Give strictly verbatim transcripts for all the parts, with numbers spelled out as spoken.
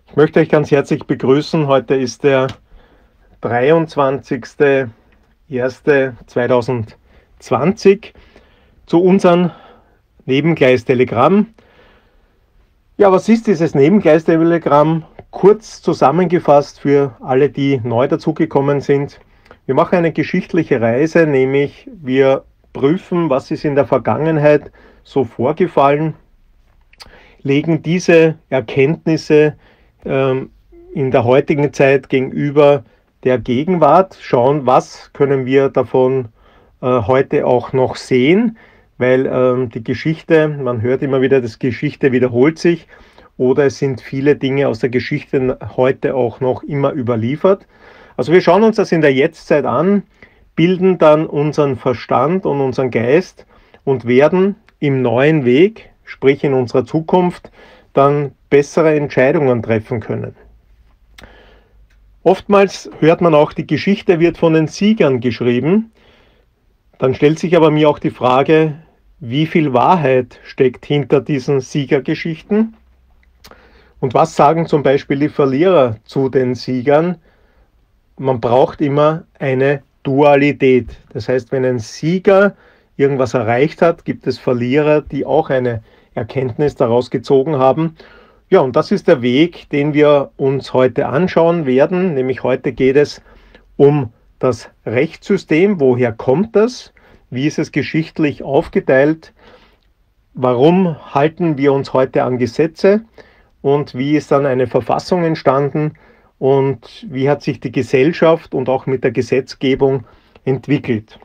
Ich möchte euch ganz herzlich begrüßen. Heute ist der dreiundzwanzigste erste zweitausendzwanzig zu unserem Nebengleis-Telegramm. Ja, was ist dieses Nebengleis-Telegramm? Kurz zusammengefasst für alle, die neu dazugekommen sind. Wir machen eine geschichtliche Reise, nämlich wir prüfen, was ist in der Vergangenheit so vorgefallen, legen diese Erkenntnisse ähm, in der heutigen Zeit gegenüber der Gegenwart, schauen, was können wir davon äh, heute auch noch sehen, weil ähm, die Geschichte, man hört immer wieder, dass Geschichte wiederholt sich oder es sind viele Dinge aus der Geschichte heute auch noch immer überliefert. Also wir schauen uns das in der Jetztzeit an, bilden dann unseren Verstand und unseren Geist und werden im neuen Weg, sprich in unserer Zukunft, dann bessere Entscheidungen treffen können. Oftmals hört man auch, die Geschichte wird von den Siegern geschrieben. Dann stellt sich aber mir auch die Frage, wie viel Wahrheit steckt hinter diesen Siegergeschichten? Und was sagen zum Beispiel die Verlierer zu den Siegern? Man braucht immer eine Dualität. Das heißt, wenn ein Sieger irgendwas erreicht hat, gibt es Verlierer, die auch eine Erkenntnis daraus gezogen haben. Ja, und das ist der Weg, den wir uns heute anschauen werden. Nämlich heute geht es um das Rechtssystem. Woher kommt das? Wie ist es geschichtlich aufgeteilt? Warum halten wir uns heute an Gesetze? Und wie ist dann eine Verfassung entstanden? Und wie hat sich die Gesellschaft und auch mit der Gesetzgebung entwickelt?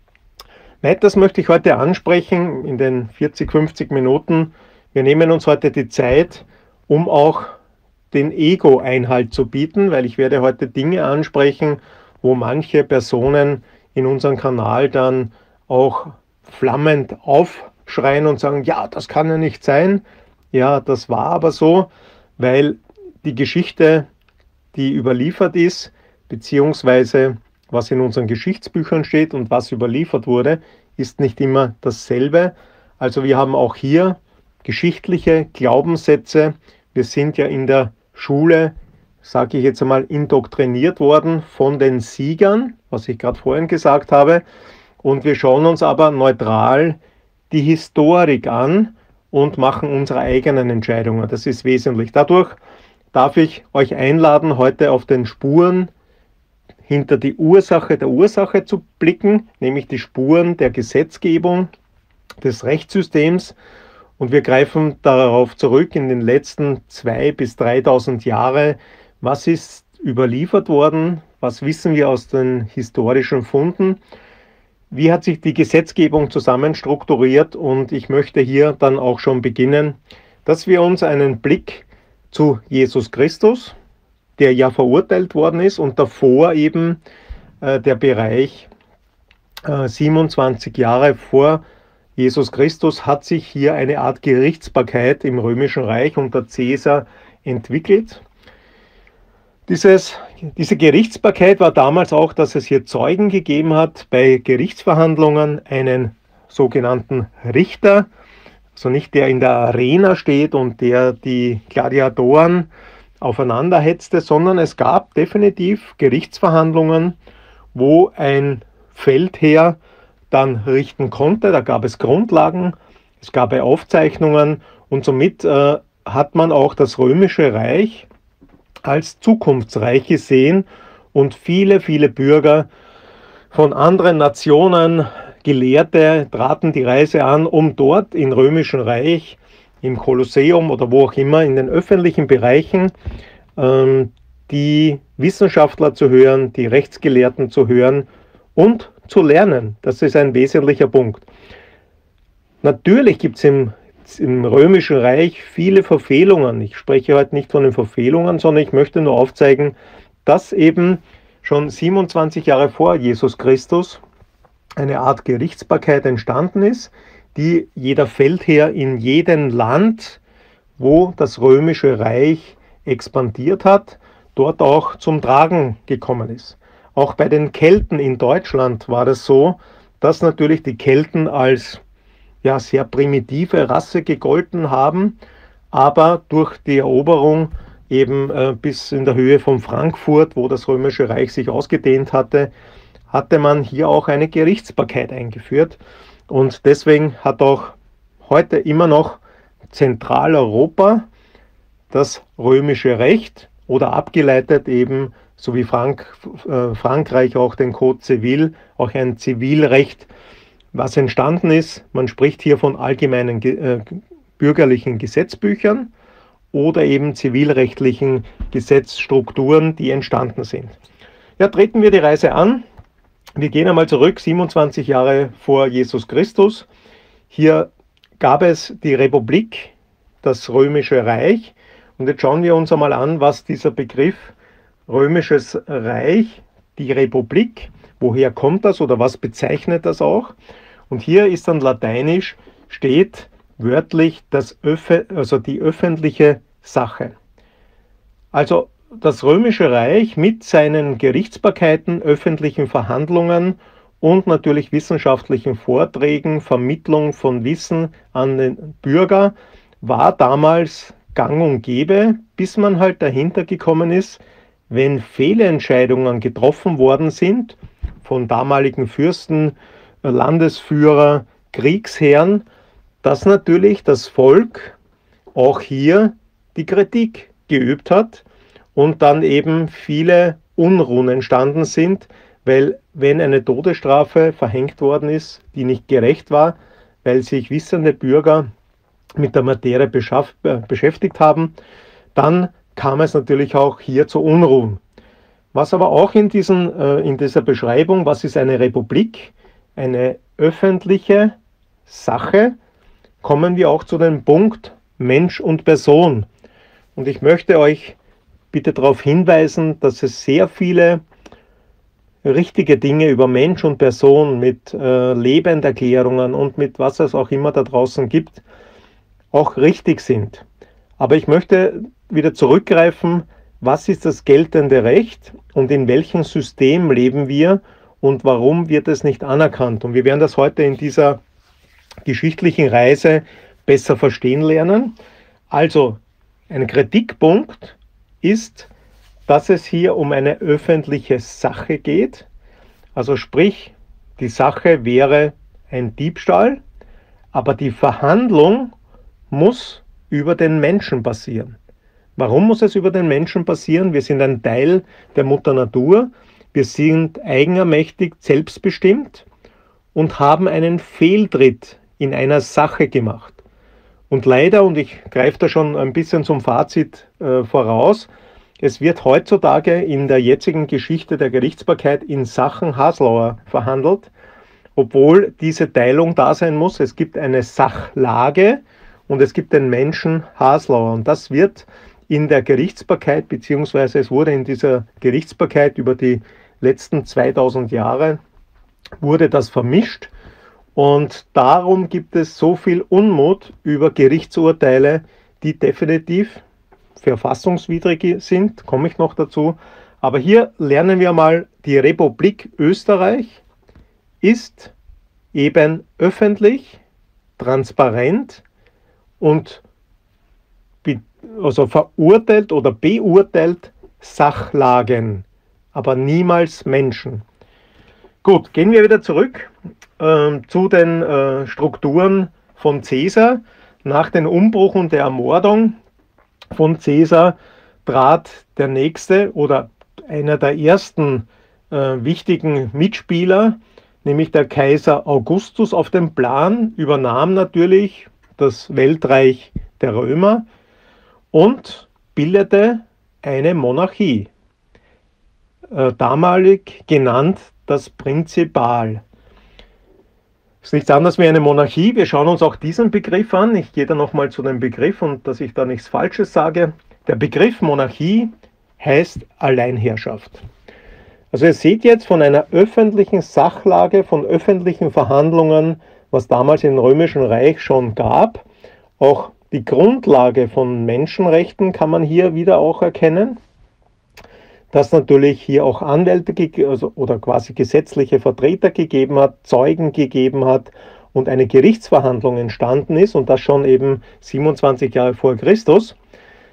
Weiters möchte ich heute ansprechen in den vierzig, fünfzig Minuten. Wir nehmen uns heute die Zeit, um auch den Ego Einhalt zu bieten, weil ich werde heute Dinge ansprechen, wo manche Personen in unserem Kanal dann auch flammend aufschreien und sagen, ja, das kann ja nicht sein. Ja, das war aber so, weil die Geschichte, die überliefert ist, beziehungsweise was in unseren Geschichtsbüchern steht und was überliefert wurde, ist nicht immer dasselbe. Also wir haben auch hier geschichtliche Glaubenssätze. Wir sind ja in der Schule, sage ich jetzt einmal, indoktriniert worden von den Siegern, was ich gerade vorhin gesagt habe. Und wir schauen uns aber neutral die Historik an und machen unsere eigenen Entscheidungen. Das ist wesentlich. Dadurch darf ich euch einladen, heute auf den Spuren hinter die Ursache der Ursache zu blicken, nämlich die Spuren der Gesetzgebung, des Rechtssystems. Und wir greifen darauf zurück in den letzten zweitausend bis dreitausend Jahre. Was ist überliefert worden? Was wissen wir aus den historischen Funden? Wie hat sich die Gesetzgebung zusammenstrukturiert? Und ich möchte hier dann auch schon beginnen, dass wir uns einen Blick zu Jesus Christus, der ja verurteilt worden ist, und davor eben äh, der Bereich äh, siebenundzwanzig Jahre vor Jesus Christus hat sich hier eine Art Gerichtsbarkeit im Römischen Reich unter Caesar entwickelt. Dieses, diese Gerichtsbarkeit war damals auch, dass es hier Zeugen gegeben hat bei Gerichtsverhandlungen, einen sogenannten Richter, also nicht der in der Arena steht und der die Gladiatoren aufeinander hetzte, sondern es gab definitiv Gerichtsverhandlungen, wo ein Feldherr dann richten konnte. Da gab es Grundlagen, es gab Aufzeichnungen und somit äh, hat man auch das Römische Reich als zukunftsreich gesehen und viele, viele Bürger von anderen Nationen, Gelehrte, traten die Reise an, um dort im Römischen Reich, im Kolosseum oder wo auch immer, in den öffentlichen Bereichen ähm, die Wissenschaftler zu hören, die Rechtsgelehrten zu hören und zu lernen. Das ist ein wesentlicher Punkt. Natürlich gibt es im, im Römischen Reich viele Verfehlungen. Ich spreche heute nicht von den Verfehlungen, sondern ich möchte nur aufzeigen, dass eben schon siebenundzwanzig Jahre vor Jesus Christus eine Art Gerichtsbarkeit entstanden ist, die jeder Feldherr in jedem Land, wo das Römische Reich expandiert hat, dort auch zum Tragen gekommen ist. Auch bei den Kelten in Deutschland war das so, dass natürlich die Kelten als ja, sehr primitive Rasse gegolten haben, aber durch die Eroberung eben äh, bis in der Höhe von Frankfurt, wo das Römische Reich sich ausgedehnt hatte, hatte man hier auch eine Gerichtsbarkeit eingeführt. Und deswegen hat auch heute immer noch Zentraleuropa das römische Recht oder abgeleitet eben, so wie Frank, äh, Frankreich auch den Code Civil, auch ein Zivilrecht, was entstanden ist. Man spricht hier von allgemeinen äh, bürgerlichen Gesetzbüchern oder eben zivilrechtlichen Gesetzstrukturen, die entstanden sind. Ja, treten wir die Reise an. Wir gehen einmal zurück, siebenundzwanzig Jahre vor Jesus Christus. Hier gab es die Republik, das Römische Reich. Und jetzt schauen wir uns einmal an, was dieser Begriff Römisches Reich, die Republik, woher kommt das oder was bezeichnet das auch? Und hier ist dann lateinisch, steht wörtlich das Öff also die öffentliche Sache. Also das Römische Reich mit seinen Gerichtsbarkeiten, öffentlichen Verhandlungen und natürlich wissenschaftlichen Vorträgen, Vermittlung von Wissen an den Bürger, war damals gang und gäbe, bis man halt dahinter gekommen ist, wenn Fehlentscheidungen getroffen worden sind von damaligen Fürsten, Landesführer, Kriegsherren, dass natürlich das Volk auch hier die Kritik geübt hat und dann eben viele Unruhen entstanden sind, weil wenn eine Todesstrafe verhängt worden ist, die nicht gerecht war, weil sich wissende Bürger mit der Materie beschäftigt haben, dann kam es natürlich auch hier zu Unruhen. Was aber auch in, diesen, in dieser Beschreibung, was ist eine Republik, eine öffentliche Sache, kommen wir auch zu dem Punkt Mensch und Person. Und ich möchte euch bitte darauf hinweisen, dass es sehr viele richtige Dinge über Mensch und Person mit äh, Lebenderklärungen und mit was es auch immer da draußen gibt, auch richtig sind. Aber ich möchte wieder zurückgreifen, was ist das geltende Recht und in welchem System leben wir und warum wird es nicht anerkannt. Und wir werden das heute in dieser geschichtlichen Reise besser verstehen lernen. Also ein Kritikpunkt ist, dass es hier um eine öffentliche Sache geht. Also sprich, die Sache wäre ein Diebstahl, aber die Verhandlung muss über den Menschen passieren. Warum muss es über den Menschen passieren? Wir sind ein Teil der Mutter Natur, wir sind eigenermächtig, selbstbestimmt und haben einen Fehltritt in einer Sache gemacht. Und leider, und ich greife da schon ein bisschen zum Fazit äh, voraus, es wird heutzutage in der jetzigen Geschichte der Gerichtsbarkeit in Sachen Haslauer verhandelt, obwohl diese Teilung da sein muss. Es gibt eine Sachlage und es gibt den Menschen Haslauer. Und das wird in der Gerichtsbarkeit, beziehungsweise es wurde in dieser Gerichtsbarkeit über die letzten zweitausend Jahre, wurde das vermischt. Und darum gibt es so viel Unmut über Gerichtsurteile, die definitiv verfassungswidrig sind, komme ich noch dazu. Aber hier lernen wir mal, die Republik Österreich ist eben öffentlich, transparent und also verurteilt oder beurteilt Sachlagen, aber niemals Menschen. Gut, gehen wir wieder zurück äh, zu den äh, Strukturen von Caesar. Nach dem Umbruch und der Ermordung von Caesar trat der nächste oder einer der ersten äh, wichtigen Mitspieler, nämlich der Kaiser Augustus, auf den Plan, übernahm natürlich das Weltreich der Römer und bildete eine Monarchie, äh, damalig genannt das Prinzipal. Es ist nichts anderes wie eine Monarchie. Wir schauen uns auch diesen Begriff an. Ich gehe da nochmal zu dem Begriff und dass ich da nichts Falsches sage. Der Begriff Monarchie heißt Alleinherrschaft. Also ihr seht jetzt von einer öffentlichen Sachlage, von öffentlichen Verhandlungen, was damals im Römischen Reich schon gab. Auch die Grundlage von Menschenrechten kann man hier wieder auch erkennen. Dass natürlich hier auch Anwälte also, oder quasi gesetzliche Vertreter gegeben hat, Zeugen gegeben hat und eine Gerichtsverhandlung entstanden ist und das schon eben siebenundzwanzig Jahre vor Christus.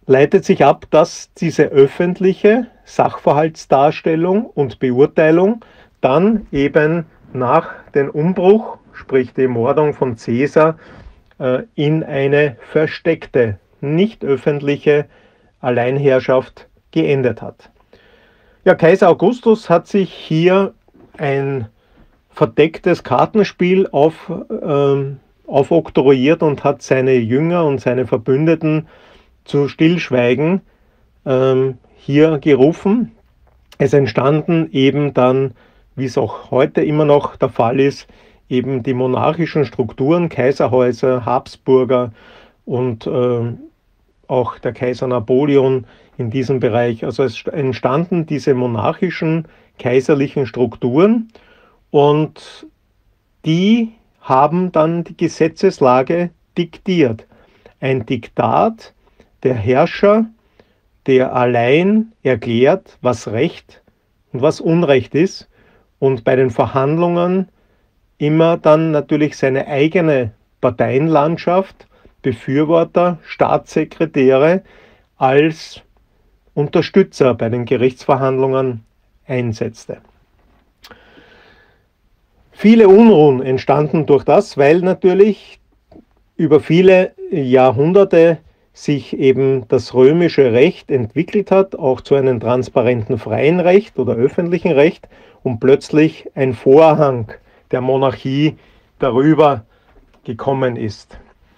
leitet sich ab, dass diese öffentliche Sachverhaltsdarstellung und Beurteilung dann eben nach dem Umbruch, sprich die Ermordung von Caesar, in eine versteckte, nicht öffentliche Alleinherrschaft geendet hat. Ja, Kaiser Augustus hat sich hier ein verdecktes Kartenspiel auf, äh, aufoktroyiert und hat seine Jünger und seine Verbündeten zu Stillschweigen äh, hier gerufen. Es entstanden eben dann, wie es auch heute immer noch der Fall ist, eben die monarchischen Strukturen, Kaiserhäuser, Habsburger und äh, auch der Kaiser Napoleon in diesem Bereich. Also es entstanden diese monarchischen, kaiserlichen Strukturen und die haben dann die Gesetzeslage diktiert. Ein Diktat der Herrscher, der allein erklärt, was Recht und was Unrecht ist und bei den Verhandlungen immer dann natürlich seine eigene Parteienlandschaft, Befürworter, Staatssekretäre als Unterstützer bei den Gerichtsverhandlungen einsetzte. Viele Unruhen entstanden durch das, weil natürlich über viele Jahrhunderte sich eben das römische Recht entwickelt hat, auch zu einem transparenten freien Recht oder öffentlichen Recht und plötzlich ein Vorhang der Monarchie darüber gekommen ist.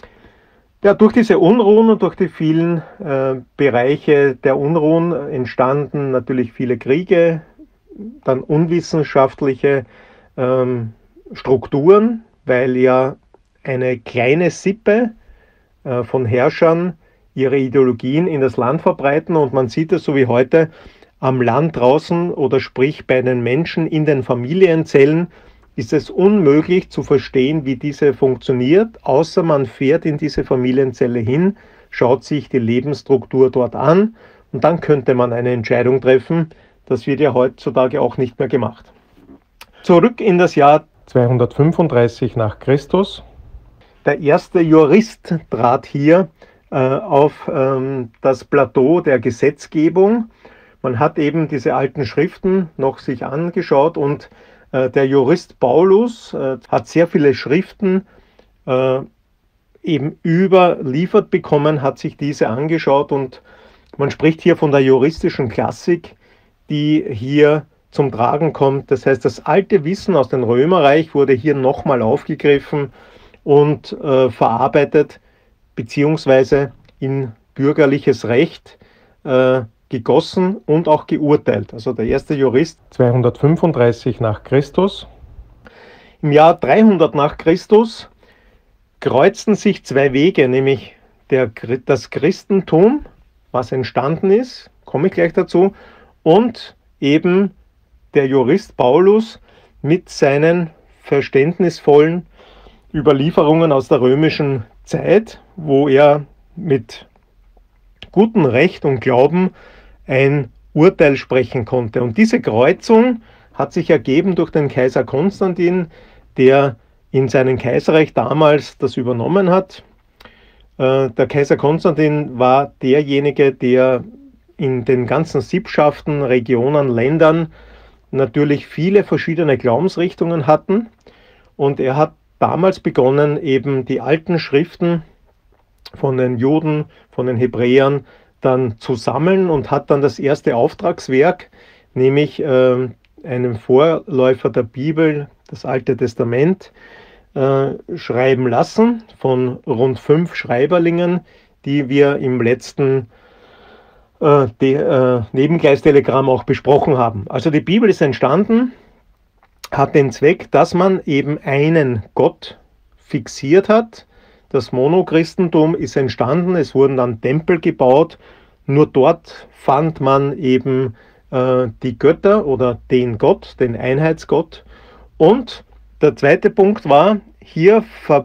Ja, durch diese Unruhen und durch die vielen äh, Bereiche der Unruhen entstanden natürlich viele Kriege, dann unwissenschaftliche ähm, Strukturen, weil ja eine kleine Sippe äh, von Herrschern ihre Ideologien in das Land verbreiten und man sieht es so wie heute am Land draußen oder sprich bei den Menschen in den Familienzellen, ist es unmöglich zu verstehen, wie diese funktioniert, außer man fährt in diese Familienzelle hin, schaut sich die Lebensstruktur dort an und dann könnte man eine Entscheidung treffen. Das wird ja heutzutage auch nicht mehr gemacht. Zurück in das Jahr zweihundertfünfunddreißig nach Christus. Der erste Jurist trat hier äh, auf ähm, das Plateau der Gesetzgebung. Man hat eben diese alten Schriften noch sich angeschaut und der Jurist Paulus äh, hat sehr viele Schriften äh, eben überliefert bekommen, hat sich diese angeschaut und man spricht hier von der juristischen Klassik, die hier zum Tragen kommt. Das heißt, das alte Wissen aus dem Römerreich wurde hier nochmal aufgegriffen und äh, verarbeitet beziehungsweise in bürgerliches Recht äh, gegossen und auch geurteilt. Also der erste Jurist zweihundertfünfunddreißig nach Christus. Im Jahr dreihundert nach Christus kreuzten sich zwei Wege, nämlich der, das Christentum, was entstanden ist, komme ich gleich dazu, und eben der Jurist Paulus mit seinen verständnisvollen Überlieferungen aus der römischen Zeit, wo er mit gutem Recht und Glauben ein Urteil sprechen konnte. Und diese Kreuzung hat sich ergeben durch den Kaiser Konstantin, der in seinem Kaiserreich damals das übernommen hat. Der Kaiser Konstantin war derjenige, der in den ganzen Sippschaften, Regionen, Ländern natürlich viele verschiedene Glaubensrichtungen hatten. Und er hat damals begonnen, eben die alten Schriften von den Juden, von den Hebräern dann zu sammeln und hat dann das erste Auftragswerk, nämlich äh, einen Vorläufer der Bibel, das Alte Testament, äh, schreiben lassen von rund fünf Schreiberlingen, die wir im letzten äh, de, äh, Nebengleistelegramm auch besprochen haben. Also die Bibel ist entstanden, hat den Zweck, dass man eben einen Gott fixiert hat. Das Monochristentum ist entstanden, es wurden dann Tempel gebaut, nur dort fand man eben äh, die Götter oder den Gott, den Einheitsgott. Und der zweite Punkt war, hier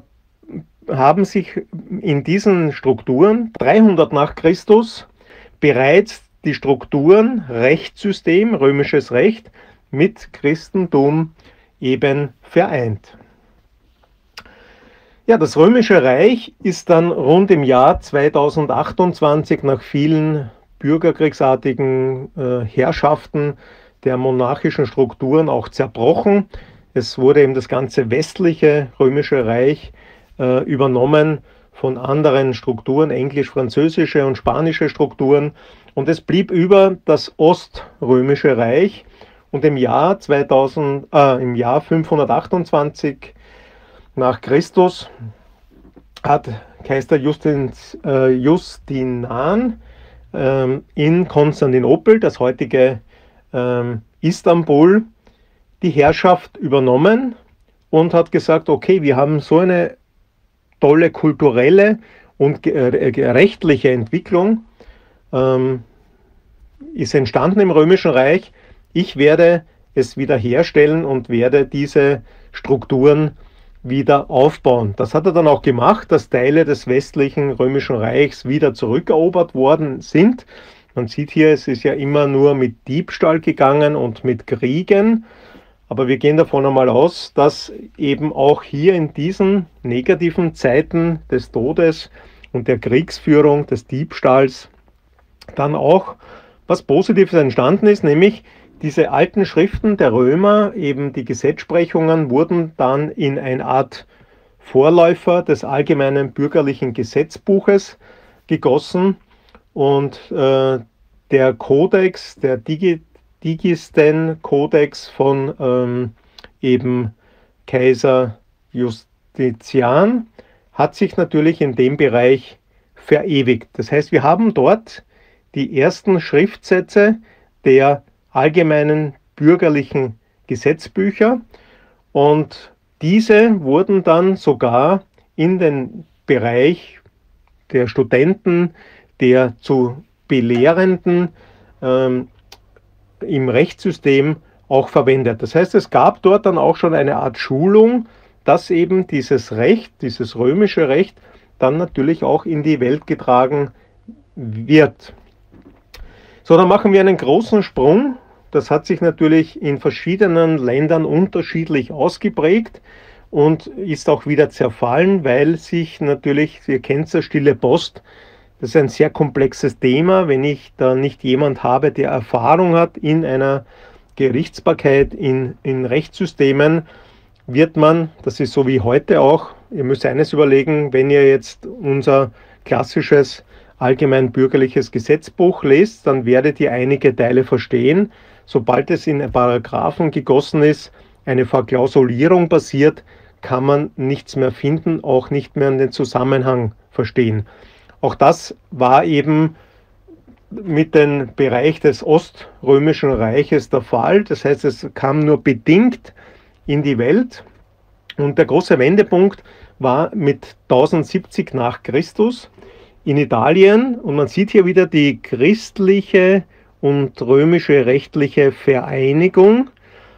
haben sich in diesen Strukturen dreihundert nach Christus bereits die Strukturen, Rechtssystem, römisches Recht, mit Christentum eben vereint. Ja, das Römische Reich ist dann rund im Jahr zweitausendachtundzwanzig nach vielen bürgerkriegsartigen äh, Herrschaften der monarchischen Strukturen auch zerbrochen. Es wurde eben das ganze westliche Römische Reich äh, übernommen von anderen Strukturen, englisch-französische und spanische Strukturen. Und es blieb über das Oströmische Reich. Und im Jahr, zweitausend, äh, im Jahr fünfhundertachtundzwanzig nach Christus hat Kaiser Justin, äh, Justinian ähm, in Konstantinopel, das heutige ähm, Istanbul, die Herrschaft übernommen und hat gesagt, okay, wir haben so eine tolle kulturelle und rechtliche Entwicklung, ähm, ist entstanden im Römischen Reich. Ich werde es wiederherstellen und werde diese Strukturen wieder aufbauen. Das hat er dann auch gemacht, dass Teile des westlichen Römischen Reichs wieder zurückerobert worden sind. Man sieht hier, es ist ja immer nur mit Diebstahl gegangen und mit Kriegen. Aber wir gehen davon einmal aus, dass eben auch hier in diesen negativen Zeiten des Todes und der Kriegsführung, des Diebstahls, dann auch was Positives entstanden ist, nämlich diese alten Schriften der Römer, eben die Gesetzsprechungen, wurden dann in eine Art Vorläufer des allgemeinen bürgerlichen Gesetzbuches gegossen und äh, der Kodex, der Digi Digisten-Kodex von ähm, eben Kaiser Justinian hat sich natürlich in dem Bereich verewigt. Das heißt, wir haben dort die ersten Schriftsätze der allgemeinen bürgerlichen Gesetzbücher und diese wurden dann sogar in den Bereich der Studenten, der zu Belehrenden ähm, im Rechtssystem auch verwendet. Das heißt, es gab dort dann auch schon eine Art Schulung, dass eben dieses Recht, dieses römische Recht, dann natürlich auch in die Welt getragen wird. So, dann machen wir einen großen Sprung. Das hat sich natürlich in verschiedenen Ländern unterschiedlich ausgeprägt und ist auch wieder zerfallen, weil sich natürlich, ihr kennt ja, Stille Post, das ist ein sehr komplexes Thema. Wenn ich da nicht jemand habe, der Erfahrung hat in einer Gerichtsbarkeit, in, in Rechtssystemen, wird man, das ist so wie heute auch, ihr müsst eines überlegen, wenn ihr jetzt unser klassisches allgemein bürgerliches Gesetzbuch lest, dann werdet ihr einige Teile verstehen. Sobald es in Paragraphen gegossen ist, eine Verklausulierung passiert, kann man nichts mehr finden, auch nicht mehr den Zusammenhang verstehen. Auch das war eben mit dem Bereich des Oströmischen Reiches der Fall. Das heißt, es kam nur bedingt in die Welt. Und der große Wendepunkt war mit tausendsiebzig nach Christus in Italien. Und man sieht hier wieder die christliche und römische rechtliche Vereinigung.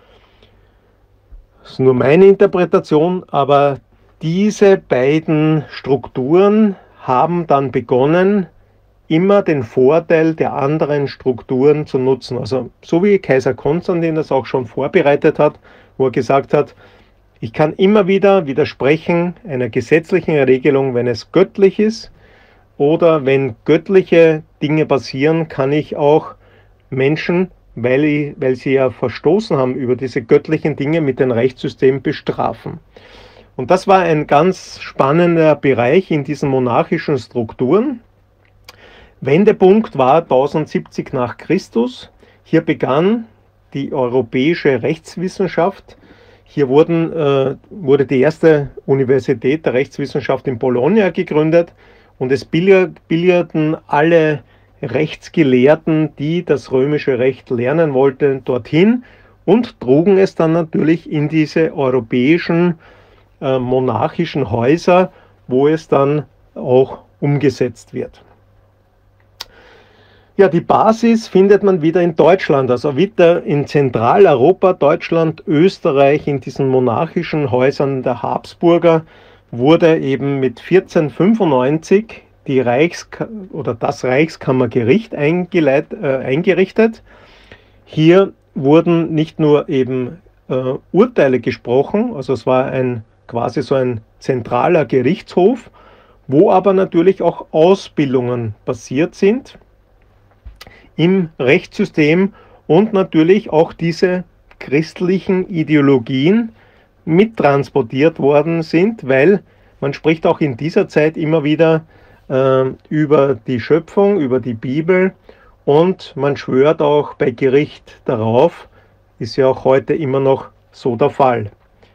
Das ist nur meine Interpretation, aber diese beiden Strukturen haben dann begonnen, immer den Vorteil der anderen Strukturen zu nutzen. Also so wie Kaiser Konstantin das auch schon vorbereitet hat, wo er gesagt hat, ich kann immer wieder widersprechen einer gesetzlichen Regelung, wenn es göttlich ist, oder wenn göttliche Dinge passieren, kann ich auch Menschen, weil, ich, weil sie ja verstoßen haben über diese göttlichen Dinge, mit dem Rechtssystem bestrafen. Und das war ein ganz spannender Bereich in diesen monarchischen Strukturen. Wendepunkt war tausendsiebzig nach Christus. Hier begann die europäische Rechtswissenschaft. Hier wurden, äh, wurde die erste Universität der Rechtswissenschaft in Bologna gegründet und es bilderten alle Rechtsgelehrten, die das römische Recht lernen wollten, dorthin und trugen es dann natürlich in diese europäischen äh, monarchischen Häuser, wo es dann auch umgesetzt wird. Ja, die Basis findet man wieder in Deutschland, also wieder in Zentraleuropa, Deutschland, Österreich, in diesen monarchischen Häusern der Habsburger wurde eben mit vierzehnhundertfünfundneunzig die Reichs- oder das Reichskammergericht eingeleit, äh, eingerichtet. Hier wurden nicht nur eben äh, Urteile gesprochen, also es war ein quasi so ein zentraler Gerichtshof, wo aber natürlich auch Ausbildungen passiert sind im Rechtssystem und natürlich auch diese christlichen Ideologien mittransportiert worden sind, weil man spricht auch in dieser Zeit immer wieder äh, über die Schöpfung, über die Bibel und man schwört auch bei Gericht darauf, ist ja auch heute immer noch so der Fall.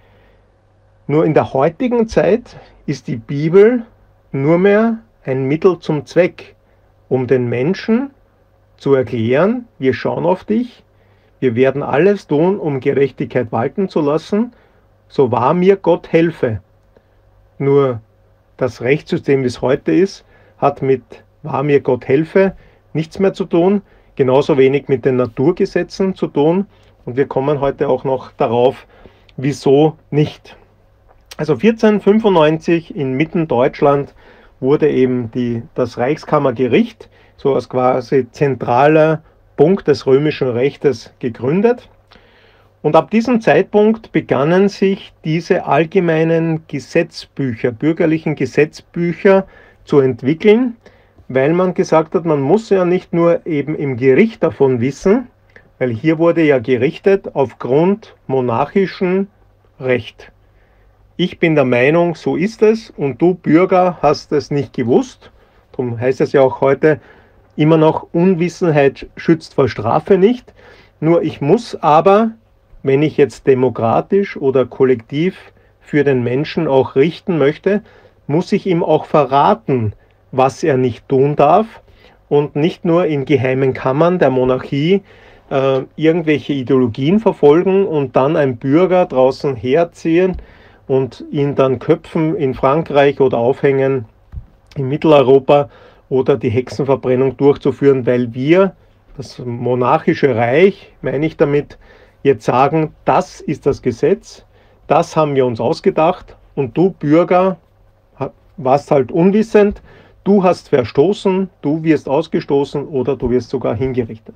Nur in der heutigen Zeit ist die Bibel nur mehr ein Mittel zum Zweck, um den Menschen zu erklären, wir schauen auf dich, wir werden alles tun, um Gerechtigkeit walten zu lassen, so wahr mir Gott helfe. Nur das Rechtssystem, wie es heute ist, hat mit wahr mir Gott helfe nichts mehr zu tun, genauso wenig mit den Naturgesetzen zu tun und wir kommen heute auch noch darauf, wieso nicht. Also vierzehnhundertfünfundneunzig in Mittendeutschland wurde eben die, das Reichskammergericht so als quasi zentraler Punkt des römischen Rechtes gegründet. Und ab diesem Zeitpunkt begannen sich diese allgemeinen Gesetzbücher, bürgerlichen Gesetzbücher zu entwickeln, weil man gesagt hat, man muss ja nicht nur eben im Gericht davon wissen, weil hier wurde ja gerichtet aufgrund monarchischen Recht. Ich bin der Meinung, so ist es und du Bürger hast es nicht gewusst. Darum heißt es ja auch heute immer noch, Unwissenheit schützt vor Strafe nicht. Nur ich muss aber, wenn ich jetzt demokratisch oder kollektiv für den Menschen auch richten möchte, muss ich ihm auch verraten, was er nicht tun darf und nicht nur in geheimen Kammern der Monarchie äh, irgendwelche Ideologien verfolgen und dann ein Bürger draußen herziehen und ihn dann köpfen in Frankreich oder aufhängen in Mitteleuropa oder die Hexenverbrennung durchzuführen, weil wir, das monarchische Reich, meine ich damit, jetzt sagen, das ist das Gesetz, das haben wir uns ausgedacht und du Bürger warst halt unwissend, du hast verstoßen, du wirst ausgestoßen oder du wirst sogar hingerichtet.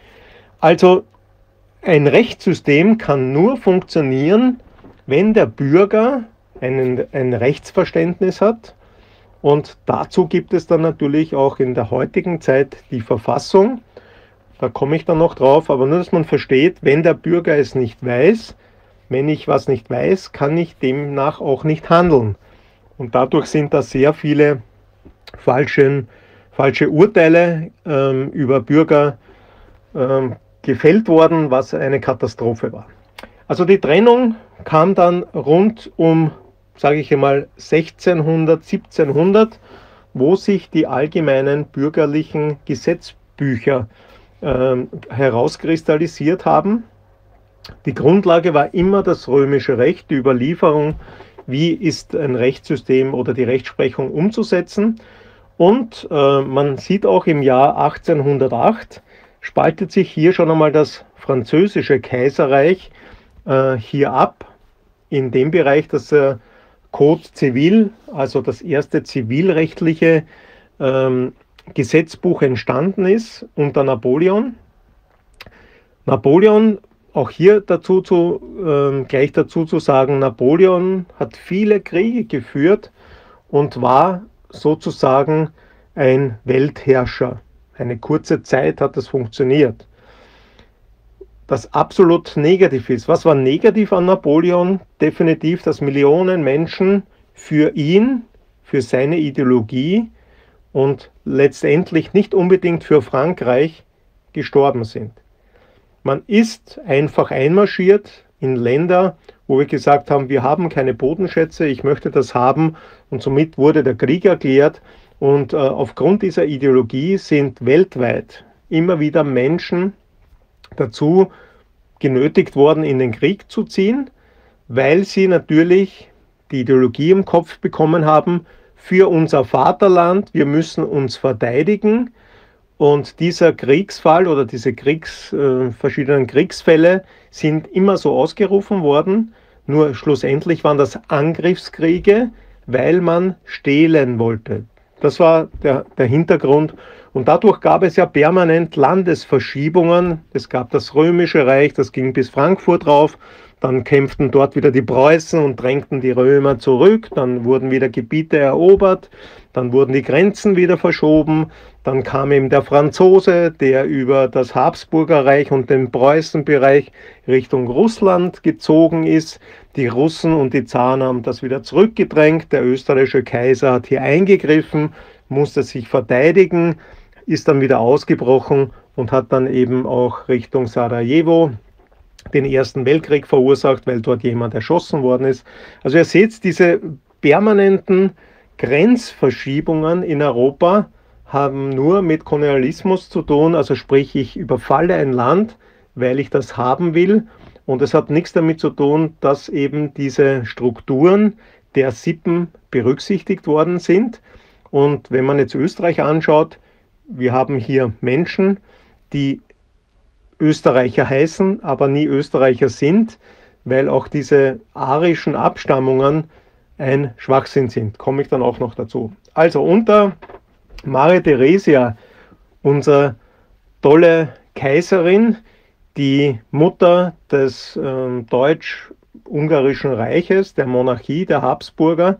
Also ein Rechtssystem kann nur funktionieren, wenn der Bürger einen, ein Rechtsverständnis hat und dazu gibt es dann natürlich auch in der heutigen Zeit die Verfassung. Da komme ich dann noch drauf, aber nur, dass man versteht, wenn der Bürger es nicht weiß, wenn ich was nicht weiß, kann ich demnach auch nicht handeln. Und dadurch sind da sehr viele falsche, falsche Urteile ähm, über Bürger ähm, gefällt worden, was eine Katastrophe war. Also die Trennung kam dann rund um, sage ich einmal, sechzehnhundert, siebzehnhundert, wo sich die allgemeinen bürgerlichen Gesetzbücher herauskristallisiert haben. Die Grundlage war immer das römische Recht, die Überlieferung, wie ist ein Rechtssystem oder die Rechtsprechung umzusetzen. Und äh, man sieht auch im Jahr achtzehnhundertacht spaltet sich hier schon einmal das französische Kaiserreich äh, hier ab, in dem Bereich, dass äh, Code Civil, also das erste zivilrechtliche ähm, Gesetzbuch entstanden ist unter Napoleon. Napoleon, auch hier dazu zu, äh, gleich dazu zu sagen, Napoleon hat viele Kriege geführt und war sozusagen ein Weltherrscher. Eine kurze Zeit hat das funktioniert. Das absolut negativ ist. Was war negativ an Napoleon? Definitiv, dass Millionen Menschen für ihn, für seine Ideologie und letztendlich nicht unbedingt für Frankreich gestorben sind. Man ist einfach einmarschiert in Länder, wo wir gesagt haben, wir haben keine Bodenschätze, ich möchte das haben und somit wurde der Krieg erklärt und äh, aufgrund dieser Ideologie sind weltweit immer wieder Menschen dazu genötigt worden, in den Krieg zu ziehen, weil sie natürlich die Ideologie im Kopf bekommen haben, für unser Vaterland, wir müssen uns verteidigen und dieser Kriegsfall oder diese Kriegs, äh, verschiedenen Kriegsfälle sind immer so ausgerufen worden, nur schlussendlich waren das Angriffskriege, weil man stehlen wollte. Das war der, der Hintergrund Und dadurch gab es ja permanent Landesverschiebungen. Es gab das Römische Reich, das ging bis Frankfurt rauf. Dann kämpften dort wieder die Preußen und drängten die Römer zurück. Dann wurden wieder Gebiete erobert. Dann wurden die Grenzen wieder verschoben. Dann kam eben der Franzose, der über das Habsburger Reich und den Preußenbereich Richtung Russland gezogen ist. Die Russen und die Zaren haben das wieder zurückgedrängt. Der österreichische Kaiser hat hier eingegriffen, musste sich verteidigen, ist dann wieder ausgebrochen und hat dann eben auch Richtung Sarajevo den Ersten Weltkrieg verursacht, weil dort jemand erschossen worden ist. Also ihr seht, diese permanenten Grenzverschiebungen in Europa haben nur mit Kolonialismus zu tun, also sprich, ich überfalle ein Land, weil ich das haben will, und es hat nichts damit zu tun, dass eben diese Strukturen der Sippen berücksichtigt worden sind. Und wenn man jetzt Österreich anschaut, wir haben hier Menschen, die Österreicher heißen, aber nie Österreicher sind, weil auch diese arischen Abstammungen ein Schwachsinn sind. Komme ich dann auch noch dazu. Also unter Maria Theresia, unsere tolle Kaiserin, die Mutter des äh, deutsch-ungarischen Reiches, der Monarchie, der Habsburger,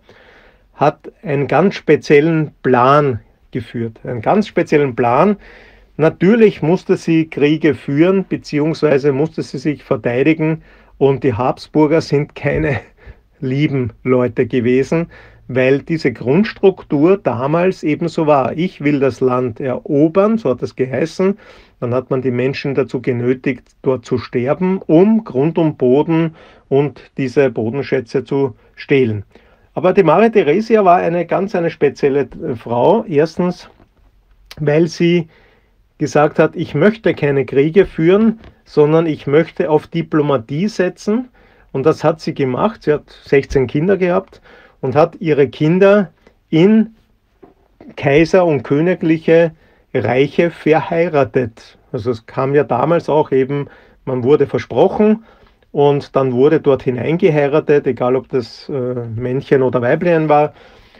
hat einen ganz speziellen Plan geführt. Einen ganz speziellen Plan. Natürlich musste sie Kriege führen, beziehungsweise musste sie sich verteidigen, und die Habsburger sind keine lieben Leute gewesen, weil diese Grundstruktur damals ebenso war. Ich will das Land erobern, so hat es geheißen. Dann hat man die Menschen dazu genötigt, dort zu sterben, um Grund und Boden und diese Bodenschätze zu stehlen. Aber die Maria Theresia war eine ganz eine spezielle Frau. Erstens, weil sie gesagt hat, ich möchte keine Kriege führen, sondern ich möchte auf Diplomatie setzen. Und das hat sie gemacht. Sie hat sechzehn Kinder gehabt und hat ihre Kinder in Kaiser und königliche Reiche verheiratet. Also es kam ja damals auch eben, man wurde versprochen und dann wurde dort hineingeheiratet, egal ob das äh, Männchen oder Weiblein war.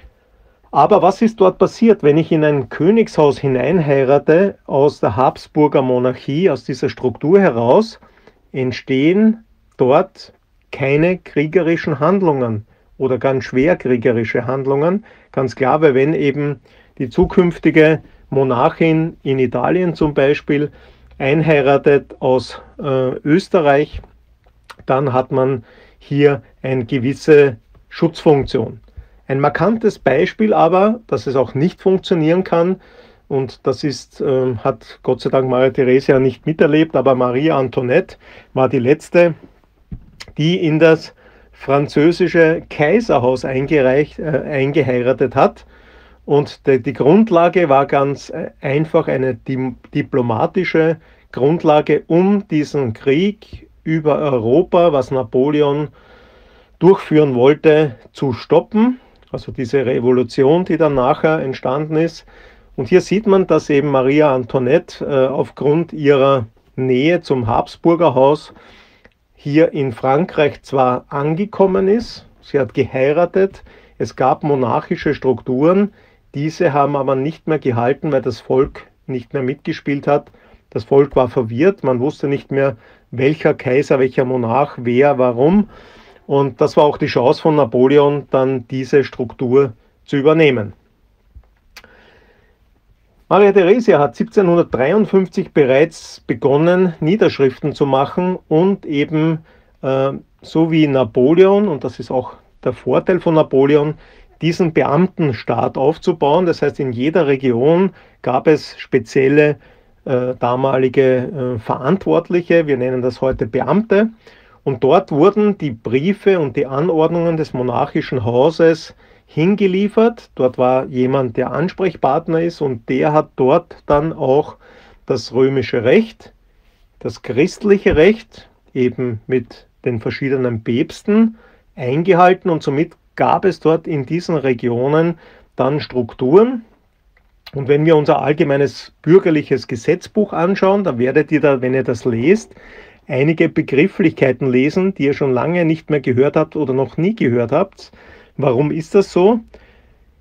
Aber was ist dort passiert, wenn ich in ein Königshaus hineinheirate, aus der Habsburger Monarchie, aus dieser Struktur heraus, entstehen dort keine kriegerischen Handlungen oder ganz schwer kriegerische Handlungen. Ganz klar, weil wenn eben die zukünftige Monarchin in Italien zum Beispiel einheiratet aus äh, Österreich, dann hat man hier eine gewisse Schutzfunktion. Ein markantes Beispiel aber, dass es auch nicht funktionieren kann, und das ist, äh, hat Gott sei Dank Maria Theresia nicht miterlebt, aber Marie Antoinette war die letzte, die in das französische Kaiserhaus eingereicht, äh, eingeheiratet hat. Und die, die Grundlage war ganz einfach eine di diplomatische Grundlage, um diesen Krieg über Europa, was Napoleon durchführen wollte, zu stoppen. Also diese Revolution, die dann nachher entstanden ist. Und hier sieht man, dass eben Maria Antoinette äh, aufgrund ihrer Nähe zum Habsburger Haus hier in Frankreich zwar angekommen ist, sie hat geheiratet, es gab monarchische Strukturen, diese haben aber nicht mehr gehalten, weil das Volk nicht mehr mitgespielt hat. Das Volk war verwirrt, man wusste nicht mehr, welcher Kaiser, welcher Monarch, wer, warum. Und das war auch die Chance von Napoleon, dann diese Struktur zu übernehmen. Maria Theresia hat siebzehnhundertdreiundfünfzig bereits begonnen, Niederschriften zu machen und eben äh, so wie Napoleon, und das ist auch der Vorteil von Napoleon, diesen Beamtenstaat aufzubauen. Das heißt, in jeder Region gab es spezielle äh, damalige äh, Verantwortliche, wir nennen das heute Beamte, und dort wurden die Briefe und die Anordnungen des monarchischen Hauses hingeliefert. Dort war jemand, der Ansprechpartner ist, und der hat dort dann auch das römische Recht, das christliche Recht, eben mit den verschiedenen Päpsten eingehalten, und somit gab es dort in diesen Regionen dann Strukturen. Und wenn wir unser allgemeines bürgerliches Gesetzbuch anschauen, dann werdet ihr da, wenn ihr das lest, einige Begrifflichkeiten lesen, die ihr schon lange nicht mehr gehört habt oder noch nie gehört habt. Warum ist das so?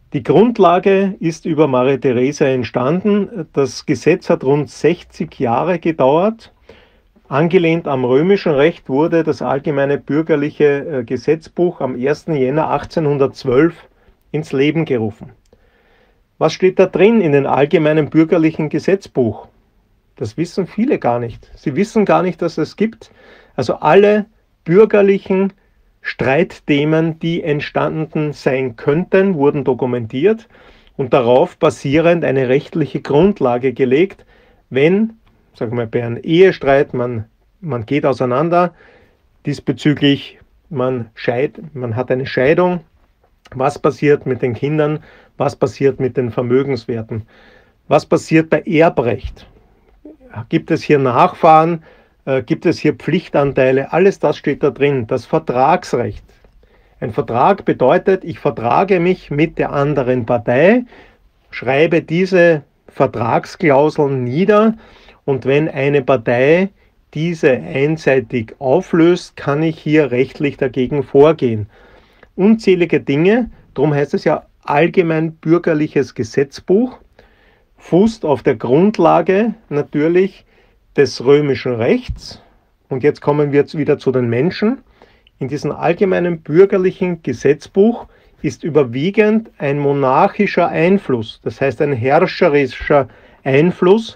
Die Grundlage ist über Maria Theresia entstanden. Das Gesetz hat rund sechzig Jahre gedauert. Angelehnt am römischen Recht wurde das allgemeine bürgerliche Gesetzbuch am ersten Jänner achtzehnhundertzwölf ins Leben gerufen. Was steht da drin in dem allgemeinen bürgerlichen Gesetzbuch? Das wissen viele gar nicht. Sie wissen gar nicht, dass es gibt. Also alle bürgerlichen Streitthemen, die entstanden sein könnten, wurden dokumentiert und darauf basierend eine rechtliche Grundlage gelegt, wenn, sagen wir bei einem Ehestreit, man, man geht auseinander, diesbezüglich man, scheid, man hat eine Scheidung, was passiert mit den Kindern, was passiert mit den Vermögenswerten, was passiert bei Erbrecht, gibt es hier Nachfahren, gibt es hier Pflichtanteile, alles das steht da drin. Das Vertragsrecht. Ein Vertrag bedeutet, ich vertrage mich mit der anderen Partei, schreibe diese Vertragsklauseln nieder und wenn eine Partei diese einseitig auflöst, kann ich hier rechtlich dagegen vorgehen. Unzählige Dinge, darum heißt es ja allgemein bürgerliches Gesetzbuch, fußt auf der Grundlage natürlich des römischen Rechts. Und jetzt kommen wir wieder zu den Menschen. In diesem allgemeinen bürgerlichen Gesetzbuch ist überwiegend ein monarchischer Einfluss, das heißt ein herrscherischer Einfluss,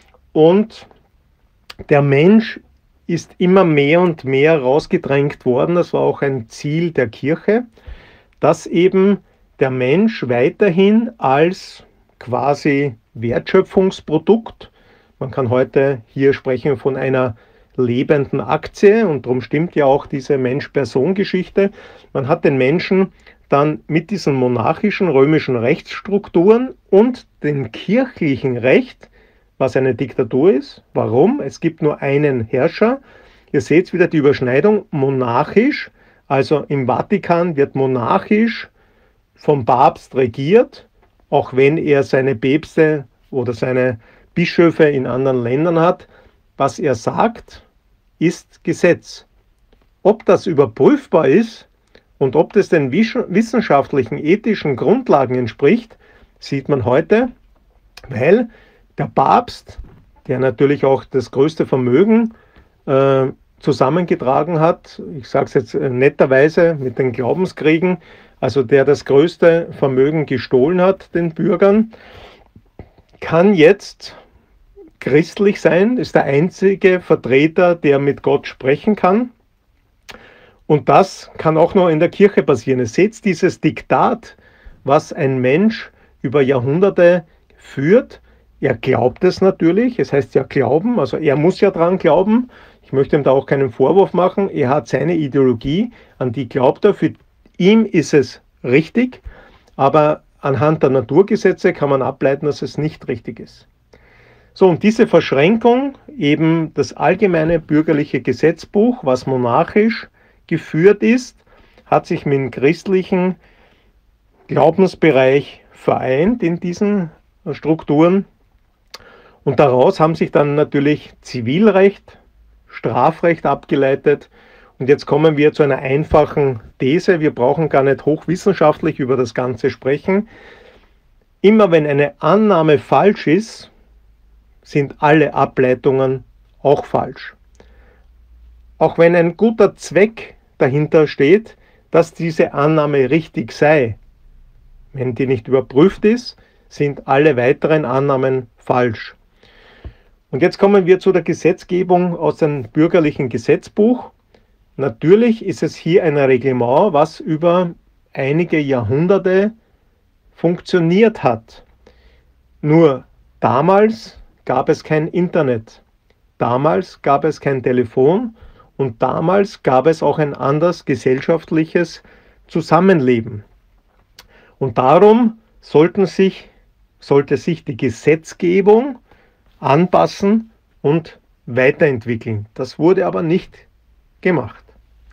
und der Mensch ist immer mehr und mehr rausgedrängt worden. Das war auch ein Ziel der Kirche, dass eben der Mensch weiterhin als quasi Wertschöpfungsprodukt, man kann heute hier sprechen von einer lebenden Aktie und darum stimmt ja auch diese Mensch-Person-Geschichte. Man hat den Menschen dann mit diesen monarchischen römischen Rechtsstrukturen und dem kirchlichen Recht, was eine Diktatur ist. Warum? Es gibt nur einen Herrscher. Ihr seht wieder die Überschneidung, monarchisch, also im Vatikan wird monarchisch vom Papst regiert, auch wenn er seine Päpste oder seine Bischöfe in anderen Ländern hat. Was er sagt, ist Gesetz. Ob das überprüfbar ist und ob das den wissenschaftlichen, ethischen Grundlagen entspricht, sieht man heute, weil der Papst, der natürlich auch das größte Vermögen äh, zusammengetragen hat, ich sage es jetzt netterweise mit den Glaubenskriegen, also der das größte Vermögen gestohlen hat den Bürgern, kann jetzt christlich sein, ist der einzige Vertreter, der mit Gott sprechen kann. Und das kann auch nur in der Kirche passieren. Ihr seht dieses Diktat, was ein Mensch über Jahrhunderte führt. Er glaubt es natürlich, es heißt ja glauben, also er muss ja dran glauben. Ich möchte ihm da auch keinen Vorwurf machen. Er hat seine Ideologie, an die glaubt er. Für ihn ist es richtig, aber anhand der Naturgesetze kann man ableiten, dass es nicht richtig ist. So, und diese Verschränkung, eben das allgemeine bürgerliche Gesetzbuch, was monarchisch geführt ist, hat sich mit dem christlichen Glaubensbereich vereint in diesen Strukturen. Und daraus haben sich dann natürlich Zivilrecht, Strafrecht abgeleitet. Und jetzt kommen wir zu einer einfachen These. Wir brauchen gar nicht hochwissenschaftlich über das Ganze sprechen. Immer wenn eine Annahme falsch ist, sind alle Ableitungen auch falsch. Auch wenn ein guter Zweck dahinter steht, dass diese Annahme richtig sei, wenn die nicht überprüft ist, sind alle weiteren Annahmen falsch. Und jetzt kommen wir zu der Gesetzgebung aus dem bürgerlichen Gesetzbuch. Natürlich ist es hier ein Reglement, was über einige Jahrhunderte funktioniert hat. Nur damals gab es kein Internet, damals gab es kein Telefon und damals gab es auch ein anderes gesellschaftliches Zusammenleben. Und darum sollten sich, sollte sich die Gesetzgebung anpassen und weiterentwickeln. Das wurde aber nicht gemacht.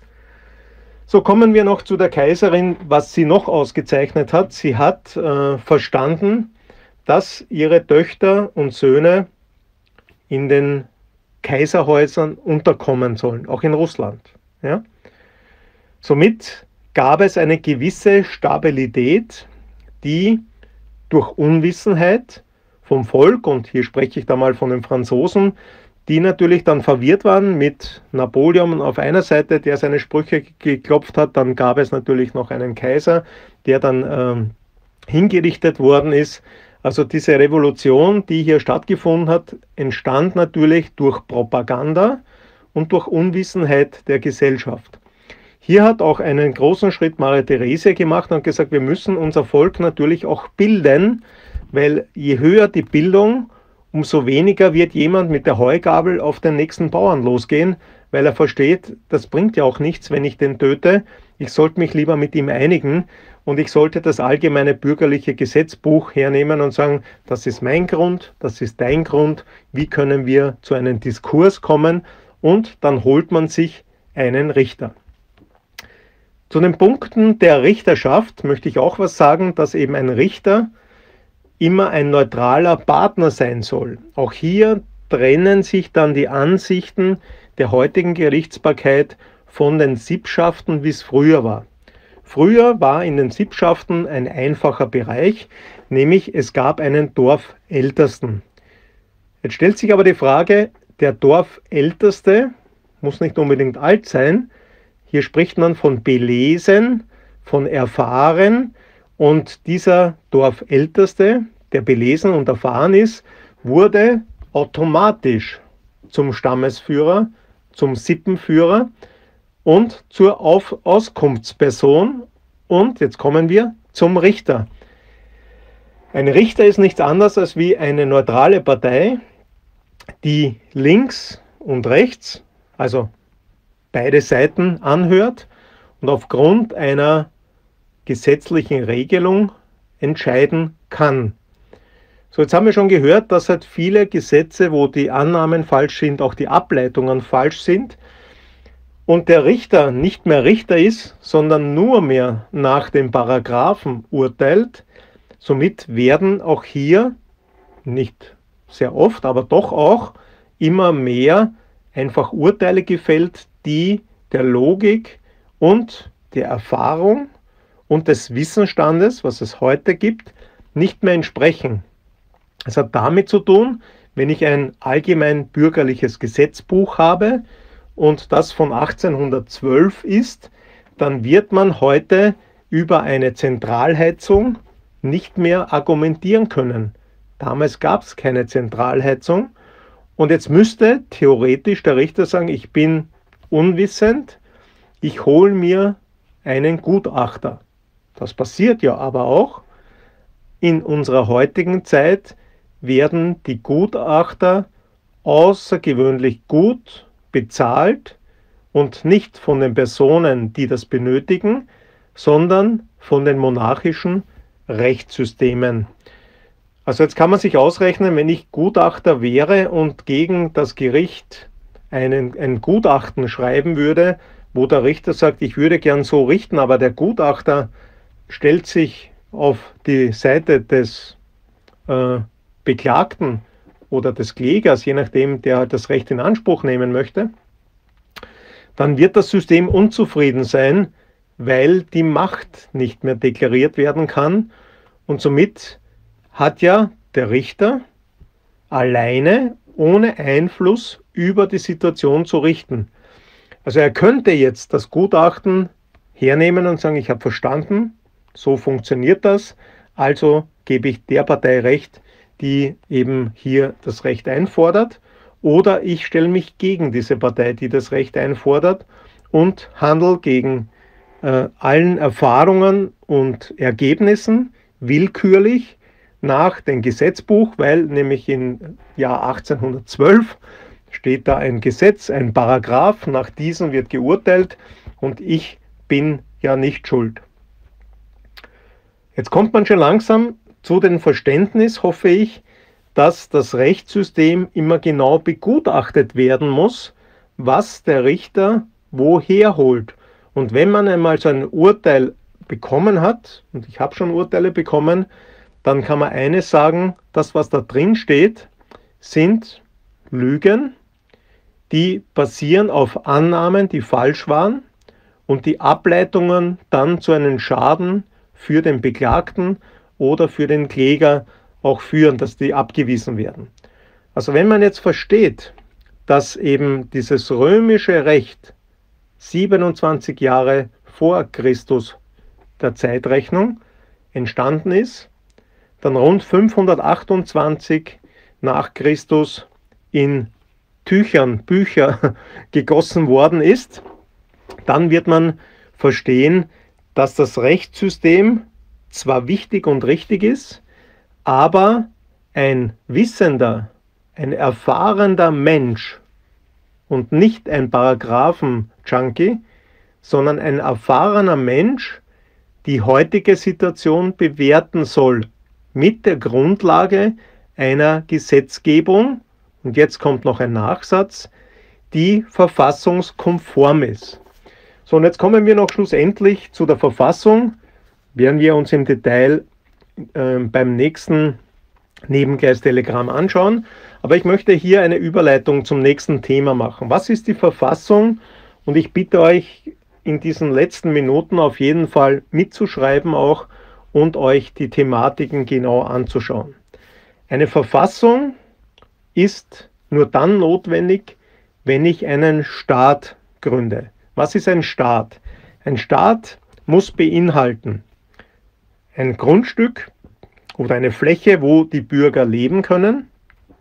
So, kommen wir noch zu der Kaiserin, was sie noch ausgezeichnet hat. Sie hat äh, verstanden, dass ihre Töchter und Söhne in den Kaiserhäusern unterkommen sollen, auch in Russland. Ja? Somit gab es eine gewisse Stabilität die durch Unwissenheit vom Volk, und hier spreche ich da mal von den Franzosen, die natürlich dann verwirrt waren mit Napoleon auf einer Seite, der seine Sprüche geklopft hat. Dann gab es natürlich noch einen Kaiser, der dann ähm, hingerichtet worden ist. Also diese Revolution, die hier stattgefunden hat, entstand natürlich durch Propaganda und durch Unwissenheit der Gesellschaft. Hier hat auch einen großen Schritt Maria Theresia gemacht und gesagt, wir müssen unser Volk natürlich auch bilden, weil je höher die Bildung, umso weniger wird jemand mit der Heugabel auf den nächsten Bauern losgehen, weil er versteht, das bringt ja auch nichts, wenn ich den töte. Ich sollte mich lieber mit ihm einigen und ich sollte das allgemeine bürgerliche Gesetzbuch hernehmen und sagen, das ist mein Grund, das ist dein Grund, wie können wir zu einem Diskurs kommen, und dann holt man sich einen Richter. Zu den Punkten der Richterschaft möchte ich auch was sagen, dass eben ein Richter immer ein neutraler Partner sein soll. Auch hier trennen sich dann die Ansichten der heutigen Gerichtsbarkeit von den Sippschaften, wie es früher war. Früher war in den Sippschaften ein einfacher Bereich, nämlich es gab einen Dorfältesten. Jetzt stellt sich aber die Frage, der Dorfälteste muss nicht unbedingt alt sein. Hier spricht man von belesen, von erfahren, und dieser Dorfälteste, der belesen und erfahren ist, wurde automatisch zum Stammesführer, zum Sippenführer und zur Auf- Auskunftsperson, und jetzt kommen wir zum Richter. Ein Richter ist nichts anderes als wie eine neutrale Partei, die links und rechts, also beide Seiten, anhört und aufgrund einer gesetzlichen Regelung entscheiden kann. So, jetzt haben wir schon gehört, dass halt viele Gesetze, wo die Annahmen falsch sind, auch die Ableitungen falsch sind, und der Richter nicht mehr Richter ist, sondern nur mehr nach den Paragraphen urteilt. Somit werden auch hier, nicht sehr oft, aber doch auch immer mehr einfach Urteile gefällt, die der Logik und der Erfahrung und des Wissensstandes, was es heute gibt, nicht mehr entsprechen. Es hat damit zu tun, wenn ich ein allgemein bürgerliches Gesetzbuch habe und das von achtzehnhundertzwölf ist, dann wird man heute über eine Zentralheizung nicht mehr argumentieren können. Damals gab es keine Zentralheizung, und jetzt müsste theoretisch der Richter sagen, ich bin unwissend, ich hole mir einen Gutachter. Das passiert ja aber auch. In unserer heutigen Zeit werden die Gutachter außergewöhnlich gut bezahlt, und nicht von den Personen, die das benötigen, sondern von den monarchischen Rechtssystemen. Also jetzt kann man sich ausrechnen, wenn ich Gutachter wäre und gegen das Gericht einen, ein Gutachten schreiben würde, wo der Richter sagt, ich würde gern so richten, aber der Gutachter stellt sich auf die Seite des äh, Beklagten oder des Klägers, je nachdem, der halt das Recht in Anspruch nehmen möchte, dann wird das System unzufrieden sein, weil die Macht nicht mehr deklariert werden kann, und somit hat ja der Richter alleine ohne Einfluss über die Situation zu richten. Also er könnte jetzt das Gutachten hernehmen und sagen, ich habe verstanden, so funktioniert das, also gebe ich der Partei Recht, die eben hier das Recht einfordert, oder ich stelle mich gegen diese Partei, die das Recht einfordert, und handle gegen äh, allen Erfahrungen und Ergebnissen willkürlich nach dem Gesetzbuch, weil nämlich im Jahr achtzehnhundertzwölf steht da ein Gesetz, ein Paragraph, nach diesem wird geurteilt und ich bin ja nicht schuld. Jetzt kommt man schon langsam zu dem Verständnis, hoffe ich, dass das Rechtssystem immer genau begutachtet werden muss, was der Richter woher holt. Und wenn man einmal so ein Urteil bekommen hat, und ich habe schon Urteile bekommen, dann kann man eines sagen, das, was da drin steht, sind Lügen, die basieren auf Annahmen, die falsch waren, und die Ableitungen dann zu einem Schaden für den Beklagten oder für den Kläger auch führen, dass die abgewiesen werden. Also wenn man jetzt versteht, dass eben dieses römische Recht siebenundzwanzig Jahre vor Christus der Zeitrechnung entstanden ist, dann rund fünfhundertachtundzwanzig nach Christus in Tüchern, Bücher gegossen worden ist, dann wird man verstehen, dass das Rechtssystem zwar wichtig und richtig ist, aber ein wissender, ein erfahrener Mensch und nicht ein Paragraphen-Junkie, sondern ein erfahrener Mensch die heutige Situation bewerten soll mit der Grundlage einer Gesetzgebung, und jetzt kommt noch ein Nachsatz, die verfassungskonform ist. So, und jetzt kommen wir noch schlussendlich zu der Verfassung, werden wir uns im Detail äh, beim nächsten Nebengleistelegramm anschauen, aber ich möchte hier eine Überleitung zum nächsten Thema machen. Was ist die Verfassung? Und ich bitte euch, in diesen letzten Minuten auf jeden Fall mitzuschreiben auch und euch die Thematiken genau anzuschauen. Eine Verfassung ist nur dann notwendig, wenn ich einen Staat gründe. Was ist ein Staat? Ein Staat muss beinhalten ein Grundstück oder eine Fläche, wo die Bürger leben können.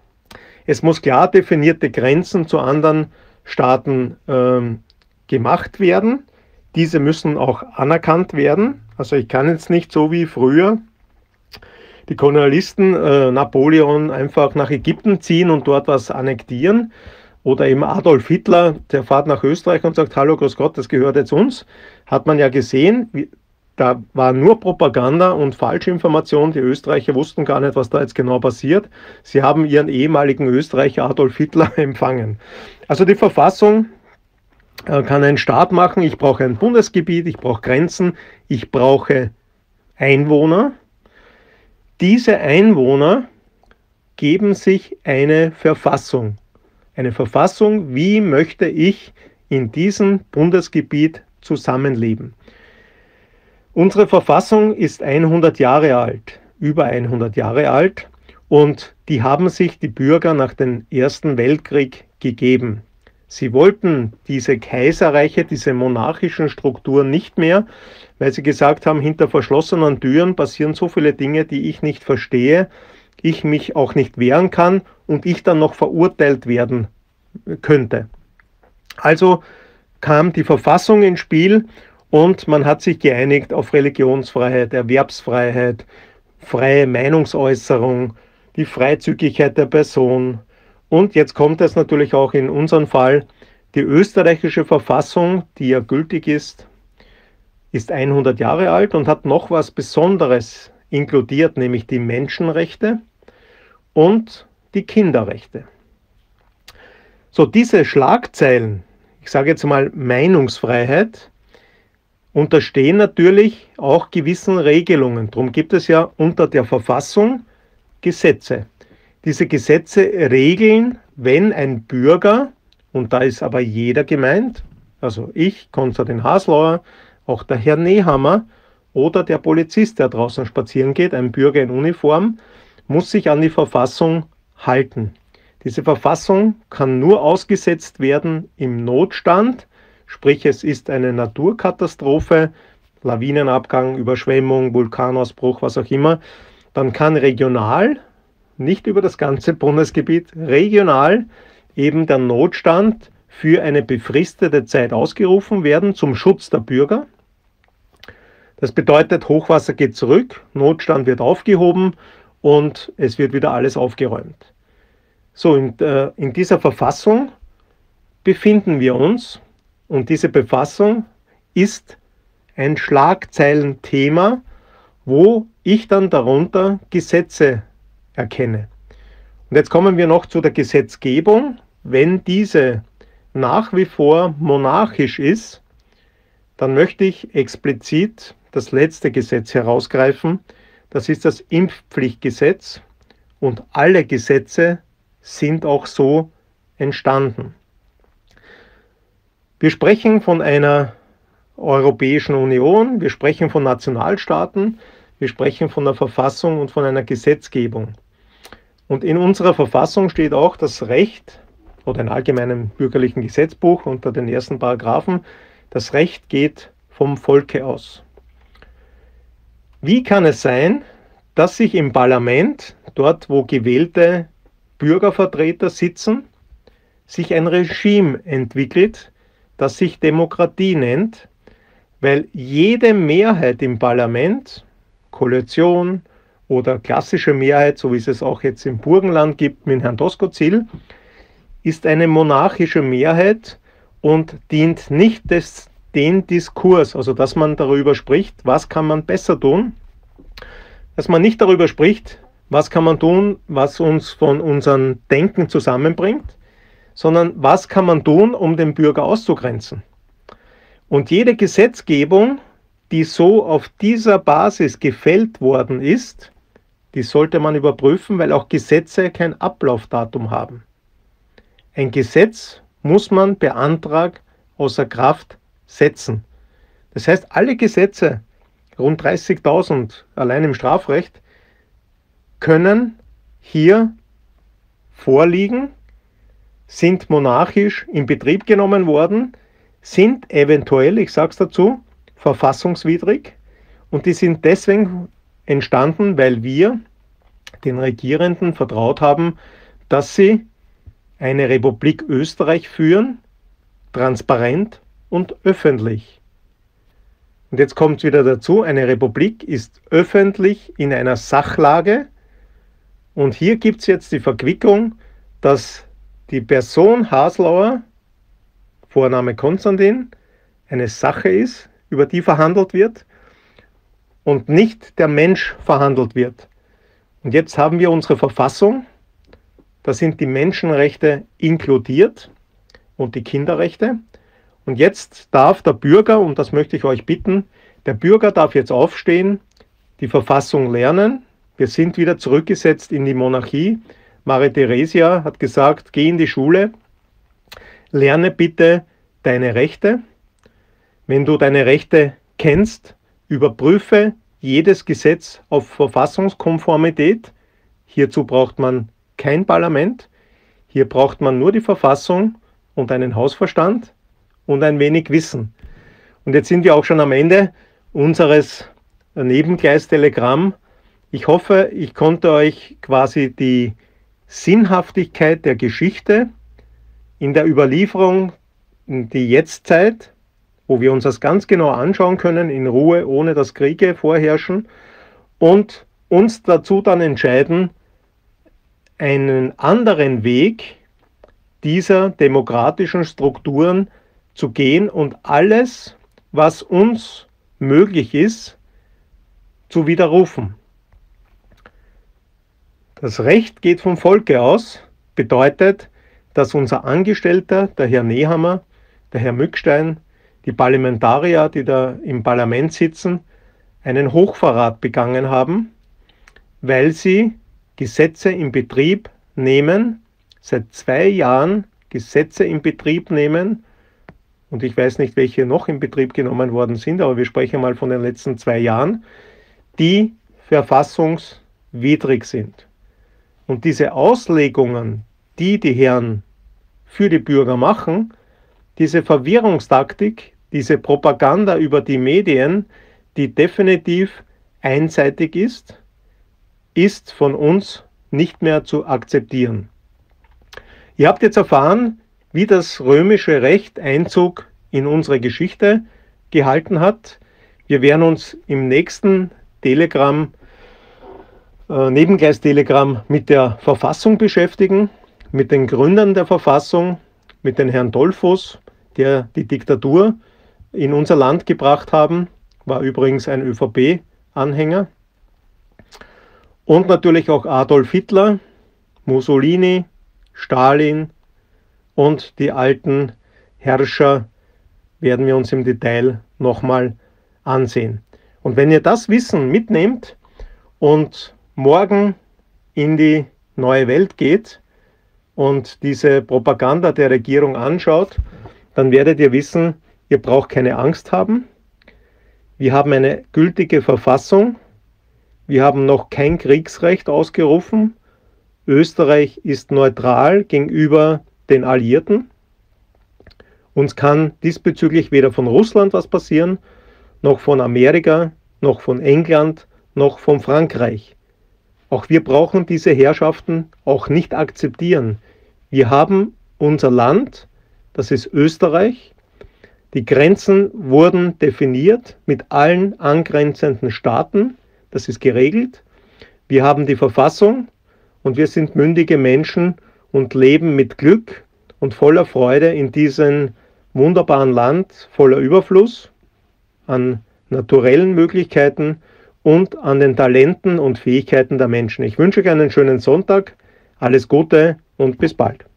Es muss klar definierte Grenzen zu anderen Staaten ähm, gemacht werden. Diese müssen auch anerkannt werden. Also ich kann jetzt nicht so wie früher die Kolonialisten äh, Napoleon einfach nach Ägypten ziehen und dort was annektieren. Oder eben Adolf Hitler, der fährt nach Österreich und sagt, hallo, grüß Gott, das gehört jetzt uns. Hat man ja gesehen, wie, da war nur Propaganda und Falschinformation. Die Österreicher wussten gar nicht, was da jetzt genau passiert. Sie haben ihren ehemaligen Österreicher Adolf Hitler empfangen. Also die Verfassung äh, kann einen Staat machen. Ich brauche ein Bundesgebiet, ich brauche Grenzen, ich brauche Einwohner. Diese Einwohner geben sich eine Verfassung. Eine Verfassung, wie möchte ich in diesem Bundesgebiet zusammenleben. Unsere Verfassung ist hundert Jahre alt, über hundert Jahre alt, und die haben sich die Bürger nach dem Ersten Weltkrieg gegeben. Sie wollten diese Kaiserreiche, diese monarchischen Strukturen nicht mehr, weil sie gesagt haben, hinter verschlossenen Türen passieren so viele Dinge, die ich nicht verstehe, ich mich auch nicht wehren kann und ich dann noch verurteilt werden könnte. Also kam die Verfassung ins Spiel und man hat sich geeinigt auf Religionsfreiheit, Erwerbsfreiheit, freie Meinungsäußerung, die Freizügigkeit der Person. Und jetzt kommt es natürlich auch in unserem Fall, die österreichische Verfassung, die ja gültig ist, ist hundert Jahre alt und hat noch was Besonderes inkludiert, nämlich die Menschenrechte und die Kinderrechte. So, diese Schlagzeilen, ich sage jetzt mal Meinungsfreiheit, unterstehen natürlich auch gewissen Regelungen. Darum gibt es ja unter der Verfassung Gesetze. Diese Gesetze regeln, wenn ein Bürger, und da ist aber jeder gemeint, also ich, Konstantin Haslauer, auch der Herr Nehammer oder der Polizist, der draußen spazieren geht, ein Bürger in Uniform, muss sich an die Verfassung halten. Diese Verfassung kann nur ausgesetzt werden im Notstand, sprich es ist eine Naturkatastrophe, Lawinenabgang, Überschwemmung, Vulkanausbruch, was auch immer, dann kann regional, nicht über das ganze Bundesgebiet, regional eben der Notstand für eine befristete Zeit ausgerufen werden zum Schutz der Bürger. Das bedeutet, Hochwasser geht zurück, Notstand wird aufgehoben und es wird wieder alles aufgeräumt. So, in, äh, in dieser Verfassung befinden wir uns und diese Verfassung ist ein Schlagzeilenthema, wo ich dann darunter Gesetze erkenne. Und jetzt kommen wir noch zu der Gesetzgebung. Wenn diese nach wie vor monarchisch ist, dann möchte ich explizit das letzte Gesetz herausgreifen. Das ist das Impfpflichtgesetz und alle Gesetze sind auch so entstanden. Wir sprechen von einer Europäischen Union, wir sprechen von Nationalstaaten, Wir sprechen von der Verfassung und von einer Gesetzgebung. Und in unserer Verfassung steht auch das Recht, oder in allgemeinem bürgerlichen Gesetzbuch unter den ersten Paragraphen, das Recht geht vom Volke aus. Wie kann es sein, dass sich im Parlament, dort wo gewählte Bürgervertreter sitzen, sich ein Regime entwickelt, das sich Demokratie nennt, weil jede Mehrheit im Parlament, Koalition oder klassische Mehrheit, so wie es es auch jetzt im Burgenland gibt mit Herrn Doskozil, ist eine monarchische Mehrheit und dient nicht des, den Diskurs, also dass man darüber spricht, was kann man besser tun, dass man nicht darüber spricht, was kann man tun, was uns von unserem Denken zusammenbringt, sondern was kann man tun, um den Bürger auszugrenzen. Und jede Gesetzgebung, die so auf dieser Basis gefällt worden ist, die sollte man überprüfen, weil auch Gesetze kein Ablaufdatum haben. Ein Gesetz muss man per Antrag außer Kraft setzen. Das heißt, alle Gesetze, rund dreißigtausend allein im Strafrecht, können hier vorliegen, sind monarchisch in Betrieb genommen worden, sind eventuell, ich sage es dazu, verfassungswidrig und die sind deswegen entstanden, weil wir den Regierenden vertraut haben, dass sie eine Republik Österreich führen, transparent und öffentlich. Und jetzt kommt wieder dazu, eine Republik ist öffentlich in einer Sachlage und hier gibt es jetzt die Verquickung, dass die Person Haslauer, Vorname Konstantin, eine Sache ist, über die verhandelt wird und nicht der Mensch verhandelt wird. Und jetzt haben wir unsere Verfassung, da sind die Menschenrechte inkludiert und die Kinderrechte. Und jetzt darf der Bürger, und das möchte ich euch bitten, der Bürger darf jetzt aufstehen, die Verfassung lernen. Wir sind wieder zurückgesetzt in die Monarchie. Maria Theresia hat gesagt, geh in die Schule, lerne bitte deine Rechte. Wenn du deine Rechte kennst, überprüfe jedes Gesetz auf Verfassungskonformität. Hierzu braucht man kein Parlament. Hier braucht man nur die Verfassung und einen Hausverstand und ein wenig Wissen. Und jetzt sind wir auch schon am Ende unseres Nebengleistelegramm. Ich hoffe, ich konnte euch quasi die Sinnhaftigkeit der Geschichte in der Überlieferung in die Jetztzeit, wo wir uns das ganz genau anschauen können, in Ruhe, ohne dass Kriege vorherrschen, und uns dazu dann entscheiden, einen anderen Weg dieser demokratischen Strukturen zu gehen und alles, was uns möglich ist, zu widerrufen. Das Recht geht vom Volke aus, bedeutet, dass unser Angestellter, der Herr Nehammer, der Herr Mückstein, die Parlamentarier, die da im Parlament sitzen, einen Hochverrat begangen haben, weil sie Gesetze in Betrieb nehmen, seit zwei Jahren Gesetze in Betrieb nehmen, und ich weiß nicht, welche noch in Betrieb genommen worden sind, aber wir sprechen mal von den letzten zwei Jahren, die verfassungswidrig sind. Und diese Auslegungen, die die Herren für die Bürger machen, diese Verwirrungstaktik, diese Propaganda über die Medien, die definitiv einseitig ist, ist von uns nicht mehr zu akzeptieren. Ihr habt jetzt erfahren, wie das römische Recht Einzug in unsere Geschichte gehalten hat. Wir werden uns im nächsten Telegramm, äh, Nebengleistelegramm mit der Verfassung beschäftigen, mit den Gründern der Verfassung, mit den Herrn Dollfuss, der die Diktatur in unser Land gebracht haben, war übrigens ein ÖVP-Anhänger. Und natürlich auch Adolf Hitler, Mussolini, Stalin und die alten Herrscher werden wir uns im Detail nochmal ansehen. Und wenn ihr das Wissen mitnehmt und morgen in die neue Welt geht und diese Propaganda der Regierung anschaut, dann werdet ihr wissen, ihr braucht keine Angst haben. Wir haben eine gültige Verfassung. Wir haben noch kein Kriegsrecht ausgerufen. Österreich ist neutral gegenüber den Alliierten. Uns kann diesbezüglich weder von Russland was passieren, noch von Amerika, noch von England, noch von Frankreich. Auch wir brauchen diese Herrschaften auch nicht akzeptieren. Wir haben unser Land, das ist Österreich. Die Grenzen wurden definiert mit allen angrenzenden Staaten. Das ist geregelt. Wir haben die Verfassung und wir sind mündige Menschen und leben mit Glück und voller Freude in diesem wunderbaren Land voller Überfluss an naturellen Möglichkeiten und an den Talenten und Fähigkeiten der Menschen. Ich wünsche euch einen schönen Sonntag, alles Gute und bis bald.